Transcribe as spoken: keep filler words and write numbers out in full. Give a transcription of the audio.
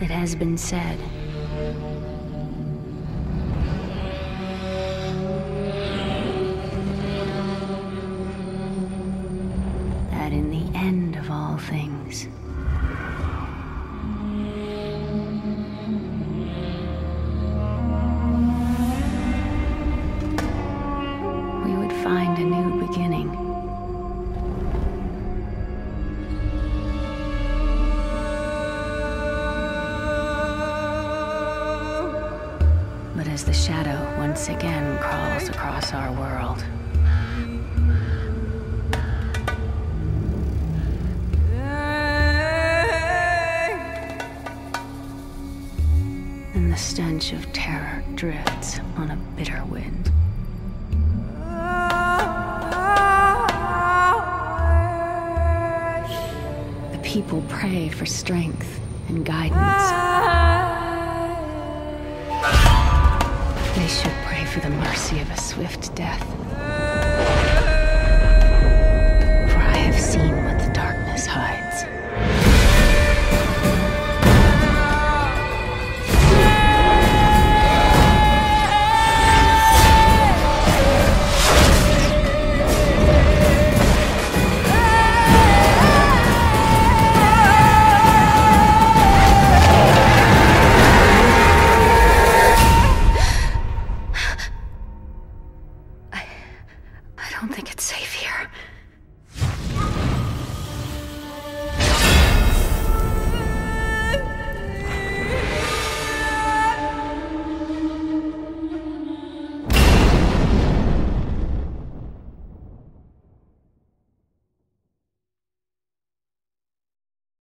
it has been said. That in the end of all things, we would find a new beginning. But as the shadow once again crawls across our world, and the stench of terror drifts on a bitter wind, the people pray for strength and guidance. They should pray for the mercy of a swift death.